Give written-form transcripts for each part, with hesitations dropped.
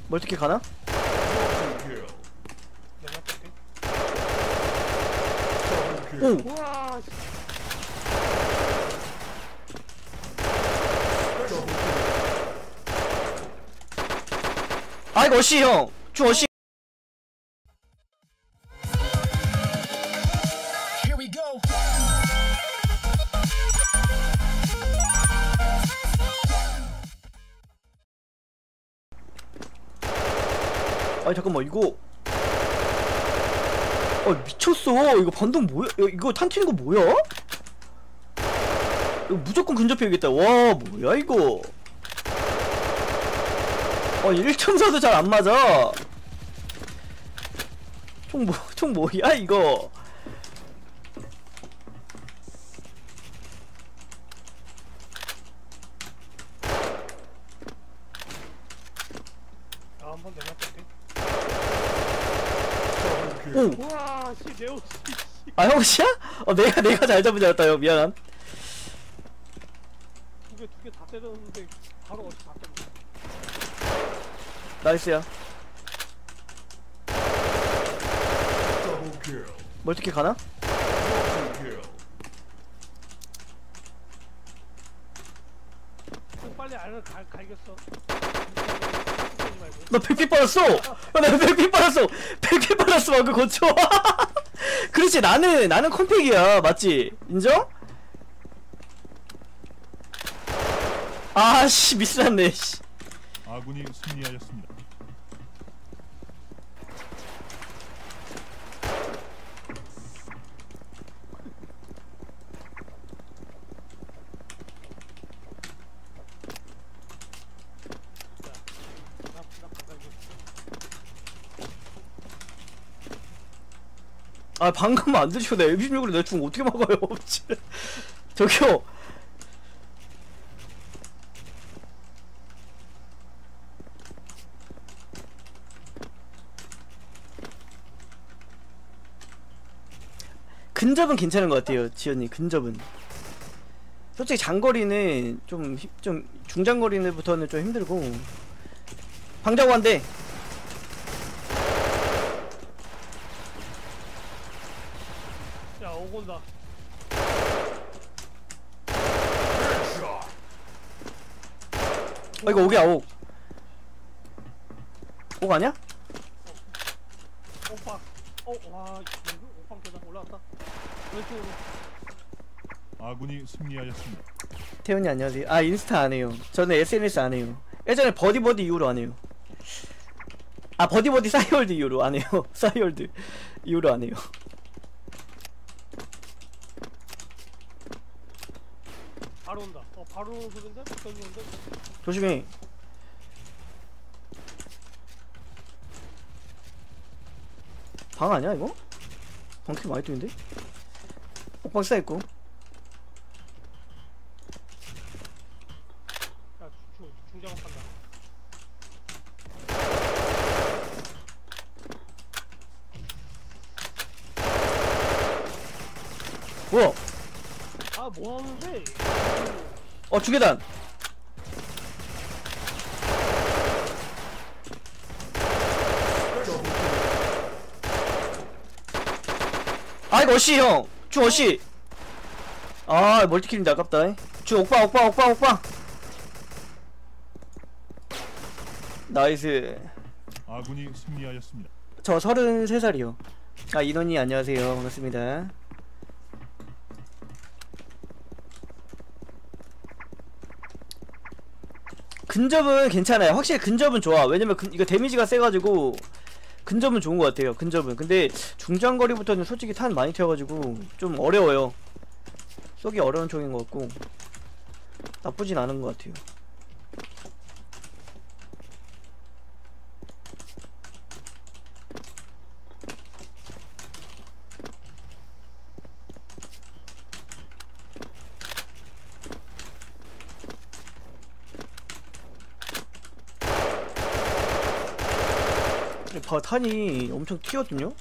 멀티킬 가나? 오! 우와. 아 이거 어시 형! 중 어시! Here we go. 아니 잠깐만 이거 미쳤어. 이거 반동 뭐야? 이거 탄 튀는 거 뭐야? 이거 무조건 근접해야겠다. 와 뭐야 이거. 1.4도 잘 안 맞아. 총 뭐야 이거. 한번 내가 볼게. 오! 우와, 씨, 네오 씨. 아 형씨야? 내가 잘 잡은 줄 알았다 형. 미안함. 두 개 다 때렸는데 바로 어디 다 때렸어. 나이스야. 멀티킬 가나? 좀 빨리 알을 갈겠어. 나 100피 빨았어! 나 100피 빨았어! 100피 빨았어 방금 고쳐! 그렇지 나는 컴팩이야 맞지? 인정? 아씨 미스났네 씨. 아군이 승리하였습니다. 아 방금 안 들으시고 내 M16으로 내 중 어떻게 막아요? 저기요. 근접은 괜찮은 것 같아요 지연님. 근접은 솔직히 장거리는 좀 중장거리부터는 좀 힘들고. 방자고 한대. 야, 오곤다. 이거 옥이야 옥. 옥 아니야? 오빠. 와, 이거 오빵 계단 올라왔다. 왼쪽으로. 아군이 승리하였습니다. 태훈이 안녕하세요. 아 인스타 안 해요. 저는 SNS 안 해요. 예전에 버디버디 이후로 안 해요. 아 버디버디 싸이월드 이후로 안 해요. 싸이월드 이후로 안 해요. 바로 온다. 바로 오는 소린데? 저기 온데? 조심해. 방 아니야 이거? 방캐 많이 뜨는데? 옥방 쌓여있고. 야, 중장업 한다. 뭐야? 아, 뭐 하는데? 주계단. 아 이거 어시 형. 주 어시. 아 멀티킬인데 아깝다. 주 옥방. 나이스. 아군이 승리하였습니다. 저 33살이요. 아 인원이 안녕하세요. 반갑습니다. 근접은 괜찮아요. 확실히 근접은 좋아. 왜냐면 이거 데미지가 세가지고 근접은 좋은 것 같아요. 근접은. 근데 중장거리부터는 솔직히 탄 많이 튀어가지고 좀 어려워요. 쏘기 어려운 총인 것 같고 나쁘진 않은 것 같아요. 탄이 엄청 튀거든요?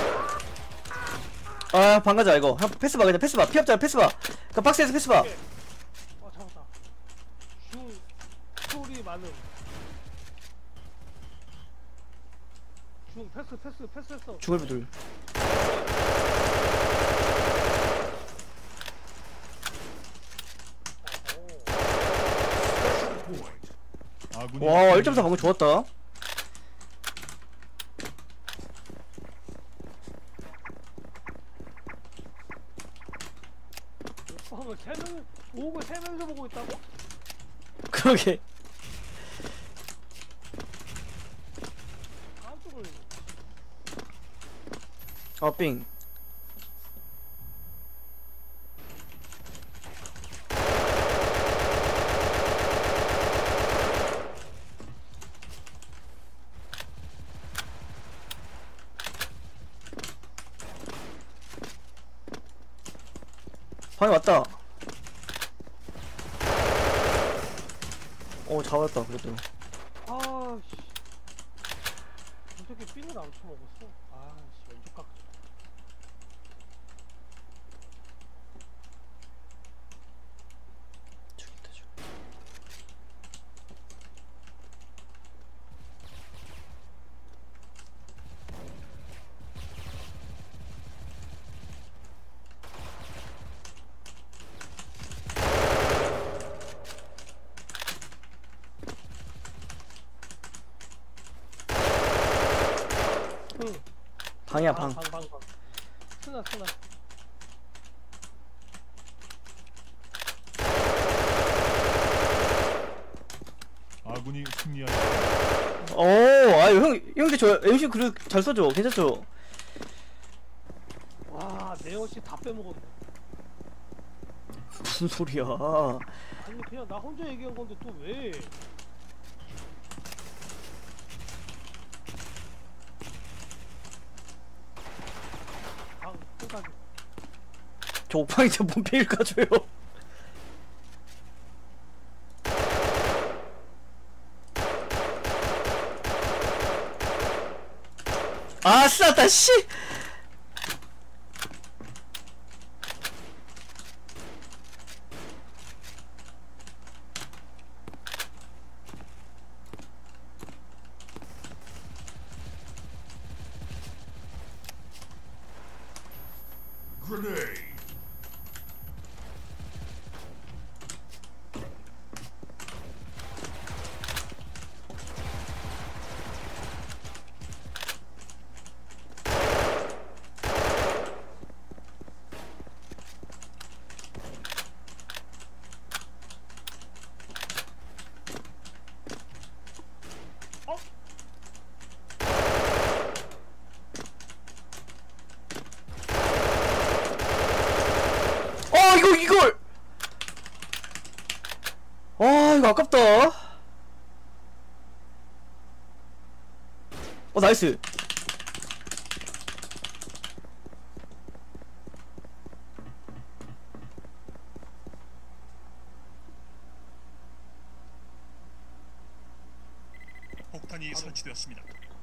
아 방가자 이거. 패스봐 그냥 패스봐. 피업자 패스봐. 그 박스에서 패스봐. 가능. 중 패스했어. 중얼부 둘. 아군이 와 1.4 방금 좋았다. 방금 3명 오고 3명이서 보고 있다고? 그러게. 깜짝 놀랐네. 빙. 방에 왔다. 잡았다 그래도. 아씨 어떻게 핀을 안 쳐먹었어? 아씨 왼쪽 각 죽겠다 죽. 방이야 방. 방 스나 아군이 승리하였습니다. 형들 저 MC 그릇 잘 써줘. 괜찮죠? 와 네오씨 다 빼먹었네. 무슨 소리야? 아니 그냥 나 혼자 얘기한 건데 또 왜? 방 끝까지. 저 옥방이 진짜 뭔 페일 까줘요? 아 쓰났다 씨. Grenade. 이걸. 이거 아깝다. 나이스. 폭탄이 설치되었습니다.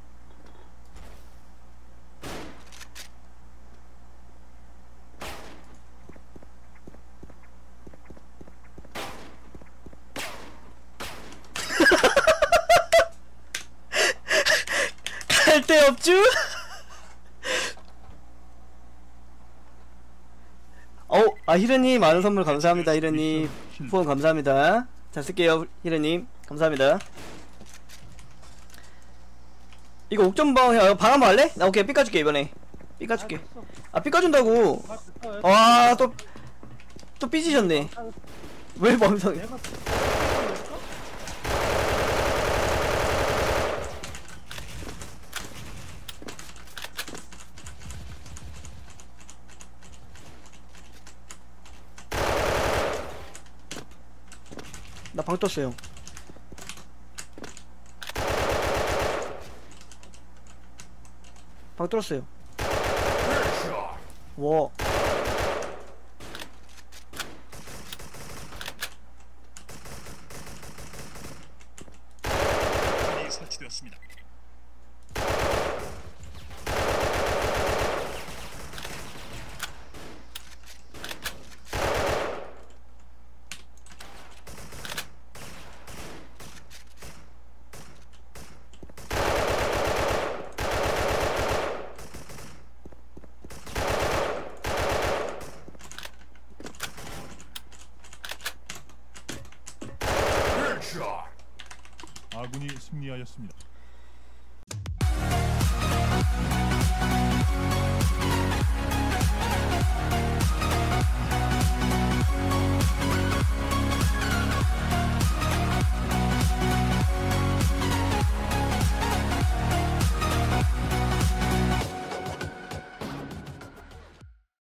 갈 데 없쥬? 히르님 많은 선물 감사합니다. 히르님 후원 감사합니다. 잘 쓸게요. 히르님 감사합니다. 이거 옥전방 방 한번 할래? 나 오케이 삐까줄게 이번에. 삐까줄게. 삐까준다고. 또 삐지셨네. 왜 멍청해? 내가 나 방 떴어요. 방 뚫었어요. 와. 폭탄이 설치되었습니다. 아군이 승리하였습니다.